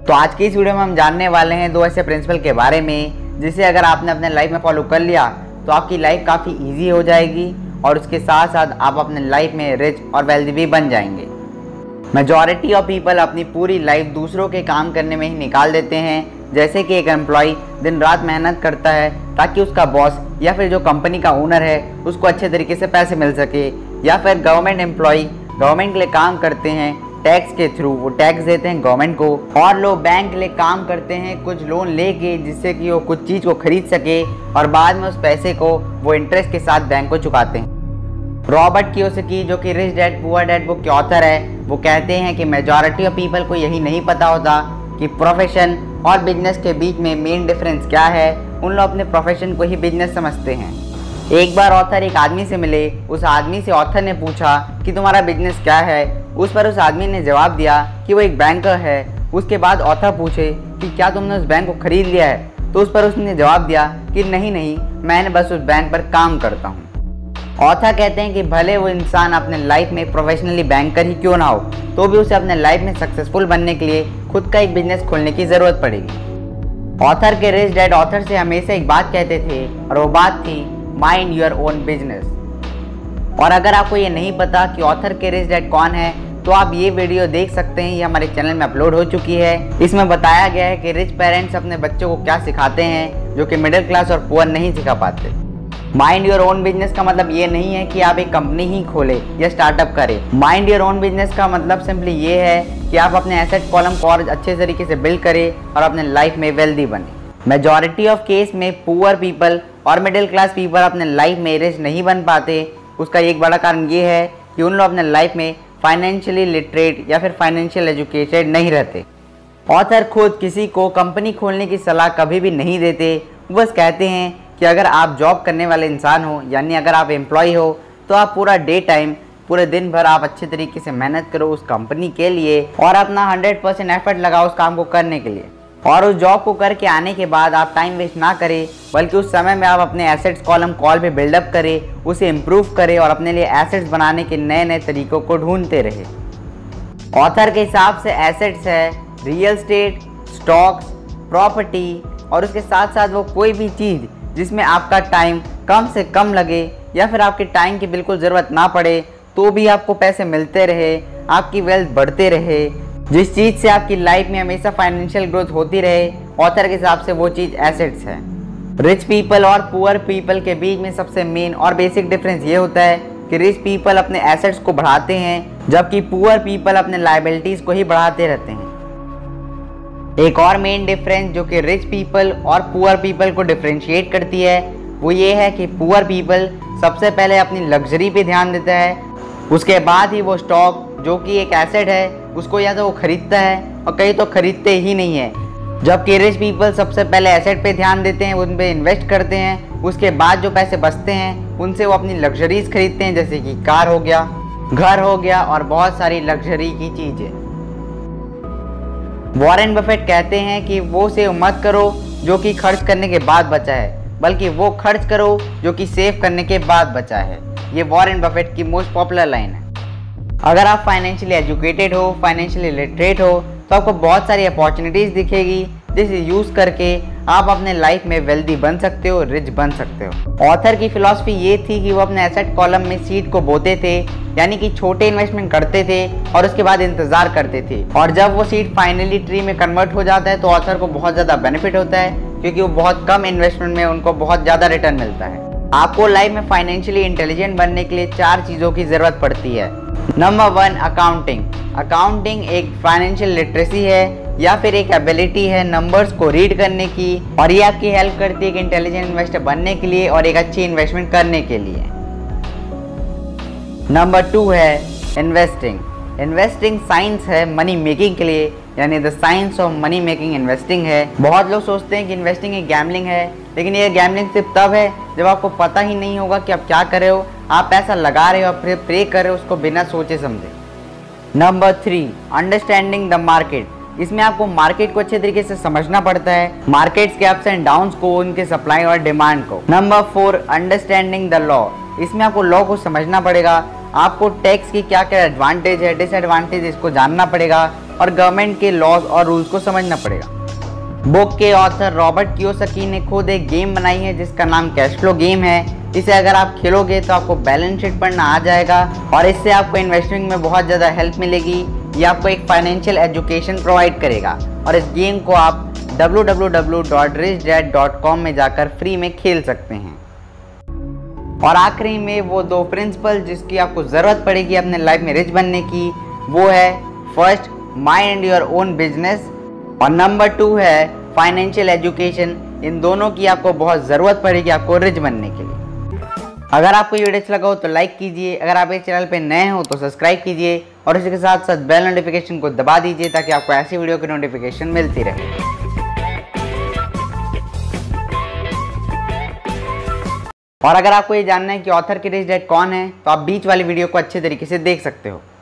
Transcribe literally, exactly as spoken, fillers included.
तो आज की इस वीडियो में हम जानने वाले हैं दो ऐसे प्रिंसिपल के बारे में जिसे अगर आपने अपने लाइफ में फॉलो कर लिया तो आपकी लाइफ काफ़ी इजी हो जाएगी और उसके साथ साथ आप अपने लाइफ में रिच और वेल्दी भी बन जाएंगे। मेजॉरिटी ऑफ पीपल अपनी पूरी लाइफ दूसरों के काम करने में ही निकाल देते हैं। जैसे कि एक एम्प्लॉय दिन रात मेहनत करता है ताकि उसका बॉस या फिर जो कंपनी का ओनर है उसको अच्छे तरीके से पैसे मिल सके, या फिर गवर्नमेंट एम्प्लॉय गवर्नमेंट के लिए काम करते हैं टैक्स के थ्रू, वो टैक्स देते हैं गवर्नमेंट को, और लोग बैंक के लिए काम करते हैं कुछ लोन लेके जिससे कि वो कुछ चीज़ को खरीद सके और बाद में उस पैसे को वो इंटरेस्ट के साथ बैंक को चुकाते हैं। रॉबर्ट कियोसाकी जो कि rich dad poor dad book के ऑथर है, वो कहते हैं कि मेजॉरिटी ऑफ पीपल को यही नहीं पता होता कि प्रोफेशन और बिजनेस के बीच में मेन डिफरेंस क्या है। उन लोग अपने प्रोफेशन को ही बिजनेस समझते हैं। एक बार ऑथर एक आदमी से मिले, उस आदमी से ऑथर ने पूछा कि तुम्हारा बिजनेस क्या है। उस पर उस आदमी ने जवाब दिया कि वो एक बैंकर है। उसके बाद ऑथर पूछे कि क्या तुमने उस बैंक को खरीद लिया है, तो उस पर उसने जवाब दिया कि नहीं नहीं, मैंने बस उस बैंक पर काम करता हूँ। ऑथर कहते हैं कि भले वो इंसान अपने लाइफ में प्रोफेशनली बैंकर ही क्यों ना हो, तो भी उसे अपने लाइफ में सक्सेसफुल बनने के लिए खुद का एक बिजनेस खोलने की ज़रूरत पड़ेगी। ऑथर के रिच डैड ऑथर से हमेशा एक बात कहते थे और वो बात थी माइंड योर ओन बिजनेस। और अगर आपको ये नहीं पता कि ऑथर के रिच डैड कौन है तो आप ये वीडियो देख सकते हैं, ये हमारे चैनल में अपलोड हो चुकी है। इसमें बताया गया है कि रिच पेरेंट्स अपने बच्चों को क्या सिखाते हैं जो कि मिडिल क्लास और पुअर नहीं सिखा पाते। माइंड योर ओन बिजनेस का मतलब ये नहीं है कि आप एक कंपनी ही खोले या स्टार्टअप करें। माइंड योर ओन बिजनेस का मतलब सिंपली ये है कि आप अपने एसेट कॉलम को और अच्छे तरीके से बिल्ड करें और अपने लाइफ में वेल्दी बने। मेजॉरिटी ऑफ केस में पुअर पीपल और मिडिल क्लास पीपल अपने लाइफ में रिच नहीं बन पाते। उसका एक बड़ा कारण ये है कि उन लोग अपने लाइफ में फाइनेंशियली लिटरेट या फिर फाइनेंशियल एजुकेटेड नहीं रहते। ऑथर खुद किसी को कंपनी खोलने की सलाह कभी भी नहीं देते। वो बस कहते हैं कि अगर आप जॉब करने वाले इंसान हो, यानी अगर आप एम्प्लॉय हो, तो आप पूरा डे टाइम पूरे दिन भर आप अच्छे तरीके से मेहनत करो उस कंपनी के लिए और अपना हंड्रेड परसेंट एफर्ट लगाओ उस काम को करने के लिए। और उस जॉब को करके आने के बाद आप टाइम वेस्ट ना करें, बल्कि उस समय में आप अपने एसेट्स कॉलम कॉल पे बिल्डअप करें, उसे इम्प्रूव करें और अपने लिए एसेट्स बनाने के नए नए तरीकों को ढूंढते रहे। ऑथर के हिसाब से एसेट्स है रियल स्टेट, स्टॉक्स, प्रॉपर्टी और उसके साथ साथ वो कोई भी चीज़ जिसमें आपका टाइम कम से कम लगे या फिर आपके टाइम की बिल्कुल ज़रूरत ना पड़े तो भी आपको पैसे मिलते रहे, आपकी वेल्थ बढ़ते रहे, जिस चीज़ से आपकी लाइफ में हमेशा फाइनेंशियल ग्रोथ होती रहे। ऑथर के हिसाब से वो चीज़ एसेट्स है। रिच पीपल और पुअर पीपल के बीच में सबसे मेन और बेसिक डिफरेंस ये होता है कि रिच पीपल अपने एसेट्स को बढ़ाते हैं जबकि पुअर पीपल अपने लायबिलिटीज़ को ही बढ़ाते रहते हैं। एक और मेन डिफरेंस जो कि रिच पीपल और पुअर पीपल को डिफरेंशिएट करती है वो ये है कि पुअर पीपल सबसे पहले अपनी लग्जरी पे ध्यान देता है, उसके बाद ही वो स्टॉक जो कि एक एसेट है उसको या तो वो खरीदता है और कई तो खरीदते ही नहीं है। जबकि रिच पीपल सबसे पहले एसेट पे ध्यान देते हैं, उन पे इन्वेस्ट करते हैं, उसके बाद जो पैसे बचते हैं उनसे वो अपनी लग्जरीज खरीदते हैं जैसे कि कार हो गया, घर हो गया और बहुत सारी लग्जरी की चीज़ें। वॉरेन बफेट कहते हैं कि वो सेव मत करो जो कि खर्च करने के बाद बचा है, बल्कि वो खर्च करो जो कि सेव करने के बाद बचा है। ये वॉरेन बफेट की मोस्ट पॉपुलर लाइन है। अगर आप फाइनेंशियली एजुकेटेड हो, फाइनेंशियली लिटरेट हो, तो आपको बहुत सारी अपॉर्चुनिटीज़ दिखेगी जिसे यूज़ करके आप अपने लाइफ में वेल्दी बन सकते हो, रिच बन सकते हो। ऑथर की फिलॉसफी ये थी कि वो अपने एसेट कॉलम में सीड को बोते थे, यानी कि छोटे इन्वेस्टमेंट करते थे और उसके बाद इंतज़ार करते थे, और जब वो सीड फाइनली ट्री में कन्वर्ट हो जाता है तो ऑथर को बहुत ज़्यादा बेनिफिट होता है क्योंकि वो बहुत कम इन्वेस्टमेंट में उनको बहुत ज़्यादा रिटर्न मिलता है। आपको लाइफ में फाइनेंशियली इंटेलिजेंट बनने के लिए चार चीज़ों की ज़रूरत पड़ती है। Number one, accounting. अकाउंटिंग एक फाइनेंशियल लिटरेसी है या फिर एक एबिलिटी है नंबर्स को रीड करने की, और ये आपकी हेल्प करती है एक इंटेलिजेंट इन्वेस्टर बनने के लिए और एक अच्छी इन्वेस्टमेंट करने के लिए। नंबर टू है इन्वेस्टिंग। इन्वेस्टिंग साइंस है मनी मेकिंग के लिए, यानी the science of money making investing है। बहुत लोग सोचते हैं कि इन्वेस्टिंग एक गैम्बलिंग है, लेकिन ये गैम्बलिंग सिर्फ तब है जब आपको पता ही नहीं होगा कि आप क्या कर रहे हो, आप पैसा लगा रहे हो और फिर प्रे कर रहे हो उसको बिना सोचे समझे। Number three, understanding the market. इसमें आपको मार्केट को अच्छे तरीके से समझना पड़ता है, मार्केट्स के अप्स एंड डाउन्स को, उनके सप्लाई और डिमांड को। Number four, understanding the law. इसमें आपको लॉ को समझना पड़ेगा, आपको टैक्स की क्या क्या एडवांटेज है, डिसएडवांटेज, इसको जानना पड़ेगा, और गवर्नमेंट के लॉज और रूल्स को समझना पड़ेगा। बुक के ऑथर रॉबर्ट कियोसाकी ने खुद एक गेम बनाई है जिसका नाम कैश फ्लो गेम है। इसे अगर आप खेलोगे तो आपको बैलेंस शीट पढ़ना आ जाएगा और इससे आपको इन्वेस्टिंग में बहुत ज़्यादा हेल्प मिलेगी। ये आपको एक फाइनेंशियल एजुकेशन प्रोवाइड करेगा और इस गेम को आप W W W dot rich dad dot com में जाकर फ्री में खेल सकते हैं। और आखिरी में वो दो प्रिंसिपल जिसकी आपको ज़रूरत पड़ेगी अपने लाइफ में रिच बनने की, वो है first mind your own business और नंबर टू है फाइनेंशियल एजुकेशन। इन दोनों की आपको बहुत ज़रूरत पड़ेगी आपको रिच बनने के लिए। अगर आपको ये वीडियो अच्छा लगा हो तो लाइक कीजिए, अगर आप इस चैनल पे नए हो तो सब्सक्राइब कीजिए और इसी के साथ साथ बेल नोटिफिकेशन को दबा दीजिए ताकि आपको ऐसी वीडियो की नोटिफिकेशन मिलती रहे। और अगर आपको ये जानना है कि ऑथर की रिच डैड कौन है तो आप बीच वाली वीडियो को अच्छे तरीके से देख सकते हो।